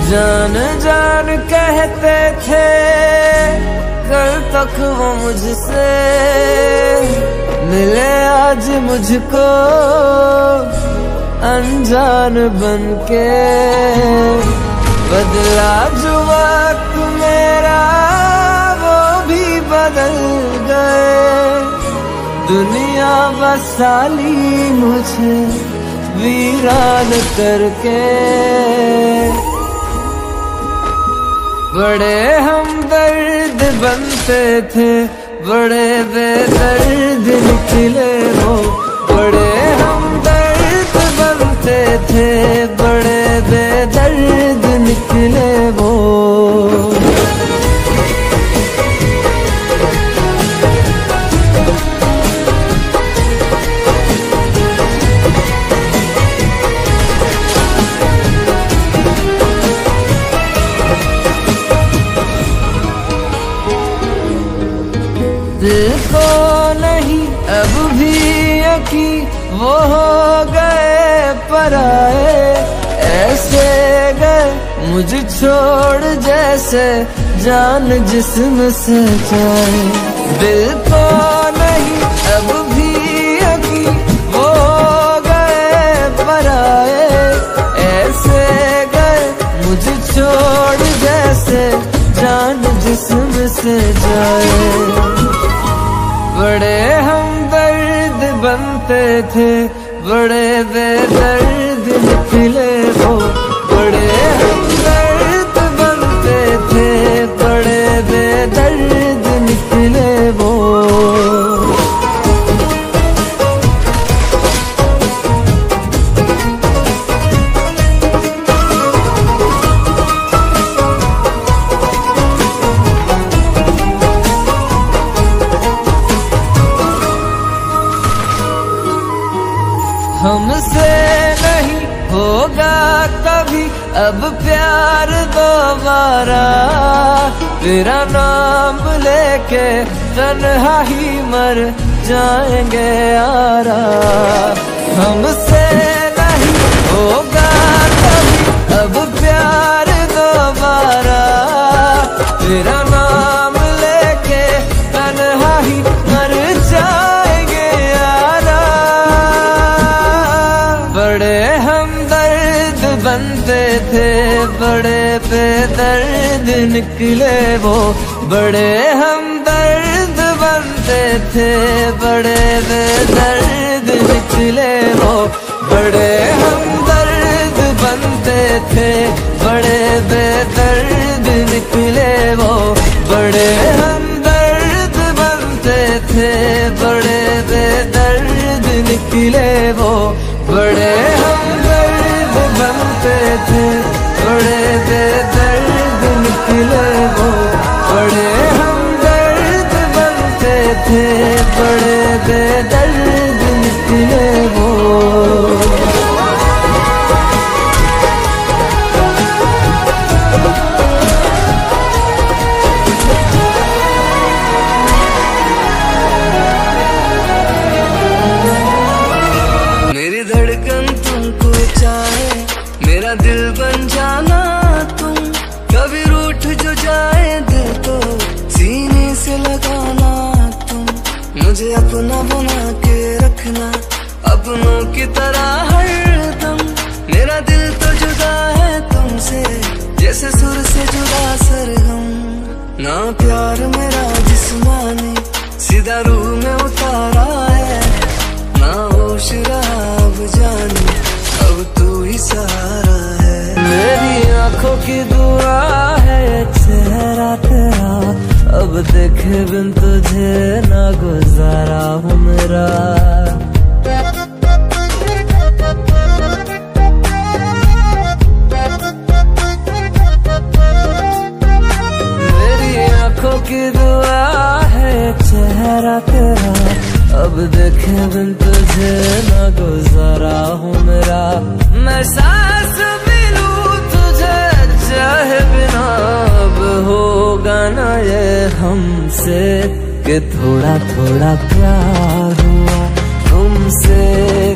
जान जान कहते थे कल तक वो मुझसे, मिले आज मुझको अनजान बनके। बदला जो वक्त मेरा वो भी बदल गए, दुनिया बसाली मुझे वीरान करके। बड़े हमदर्द बनते थे, बड़े बेदर्द निकले वो। बड़े हमदर्द बनते थे, बड़े बेदर्द निकले वो। दिल को नहीं अब भी यकीन वो हो गए पराए, ऐसे गए मुझे छोड़ जैसे जान जिस्म से जाए। दिल को नहीं अब भी यकीन वो हो गए पराए, ऐसे गए मुझे छोड़ जैसे जान जिस्म से जाए। बड़े हमदर्द बनते थे, बड़े बेदर्द निकले वो। बड़े हमदर्द बनते थे, बड़े बेदर्द निकले वो। हमसे नहीं होगा कभी अब प्यार दोबारा, तेरा नाम लेके तन्हा ही मर जाएंगे यारा। हमसे नहीं होगा कभी अब प्यार दोबारा, तेरा नाम लेके तन्हा ही मर जाएंगे यारा। बड़े हमदर्द बनते थे, बड़े बेदर्द निकले वो। बड़े हमदर्द बनते थे, बड़े बेदर्द निकले वो। बड़े हमदर्द बनते थे, बड़े बेदर्द निकले वो। बड़े हमदर्द बनते थे, बड़े बेदर्द निकले वो। बड़े हमदर्द बनते थे, बड़े बेदर्द निकले वो। बड़े हमदर्द बनते थे, बड़े बेदर्द निकले वो। मेरी धड़कन तुमको चाहे, मेरा दिल बन जाना तुम। कभी रूठ जो जाए दिल को सीने से लगाना तुम। मुझे अपना बना के रखना, अपनों की तरह हरदम। मेरा दिल तो जुदा है तुमसे, जैसे सुर से जुदा सरगम। ना प्यार मेरा जिस्मानी सीधा रूह में उतारा है, ना होश रहा अब जाने अब तू ही सहारा है। मेरी आंखों की दुआ है चेहरा तेरा, अब देखे बिन तुझे ना गुजारा हूँ मेरा। मेरी आंखों की दुआ है चेहरा तेरा, अब देखे बिन तुझे ना गुजारा हूँ मेरा। मैं सांस भी लूं तुझे चाहे बिना, अब होगा ना ये हमसे कि थोड़ा थोड़ा प्यार हुआ तुमसे।